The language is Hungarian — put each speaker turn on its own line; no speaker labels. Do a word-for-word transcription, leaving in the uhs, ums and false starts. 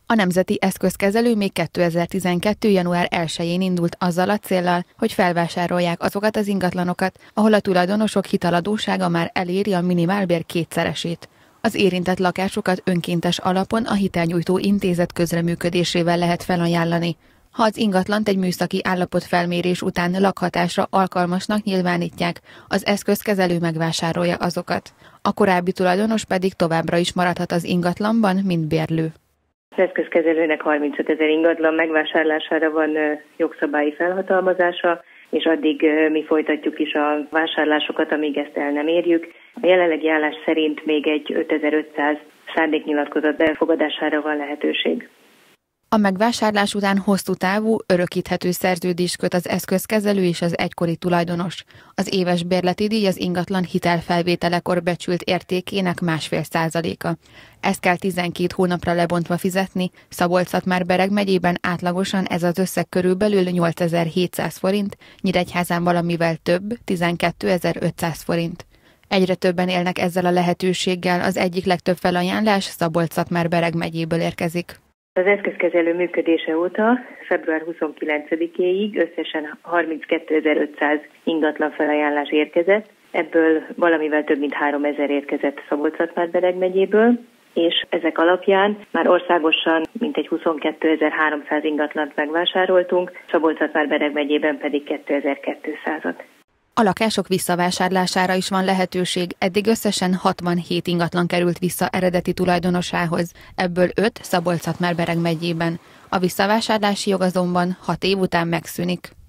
A Nemzeti Eszközkezelő még kétezer-tizenkettő. január elsején indult azzal a céllal, hogy felvásárolják azokat az ingatlanokat, ahol a tulajdonosok hiteladóssága már eléri a minimálbér kétszeresét. Az érintett lakásokat önkéntes alapon a hitelnyújtó intézet közreműködésével lehet felajánlani. Ha az ingatlant egy műszaki állapotfelmérés után lakhatásra alkalmasnak nyilvánítják, az eszközkezelő megvásárolja azokat. A korábbi tulajdonos pedig továbbra is maradhat az ingatlanban, mint bérlő.
Az eszközkezelőnek harmincötezer ingatlan megvásárlására van jogszabályi felhatalmazása, és addig mi folytatjuk is a vásárlásokat, amíg ezt el nem érjük. A jelenlegi állás szerint még egy ötezer-ötszáz szándéknyilatkozat befogadására van lehetőség.
A megvásárlás után hosszú távú, örökíthető szerződést köt az eszközkezelő és az egykori tulajdonos. Az éves bérleti díj az ingatlan hitelfelvételekor becsült értékének másfél százaléka. Ezt kell tizenkét hónapra lebontva fizetni, Szabolcs-Szatmár-Bereg megyében átlagosan ez az összeg körülbelül nyolcezer-hétszáz forint, Nyíregyházán valamivel több, tizenkétezer-ötszáz forint. Egyre többen élnek ezzel a lehetőséggel, az egyik legtöbb felajánlás Szabolcs-Szatmár-Bereg megyéből érkezik.
Az eszközkezelő működése óta február huszonkilencedikéig összesen harminckétezer-ötszáz ingatlan felajánlás érkezett, ebből valamivel több mint háromezer érkezett Szabolcs-Szatmár-Bereg megyéből, és ezek alapján már országosan mintegy huszonkétezer-háromszáz ingatlant megvásároltunk, Szabolcs-Szatmár-Bereg megyében pedig kétezer-kétszázat.
A lakások visszavásárlására is van lehetőség, eddig összesen hatvanhét ingatlan került vissza eredeti tulajdonosához, ebből öt Szabolcs-Szatmár-Bereg megyében. A visszavásárlási jog azonban hat év után megszűnik.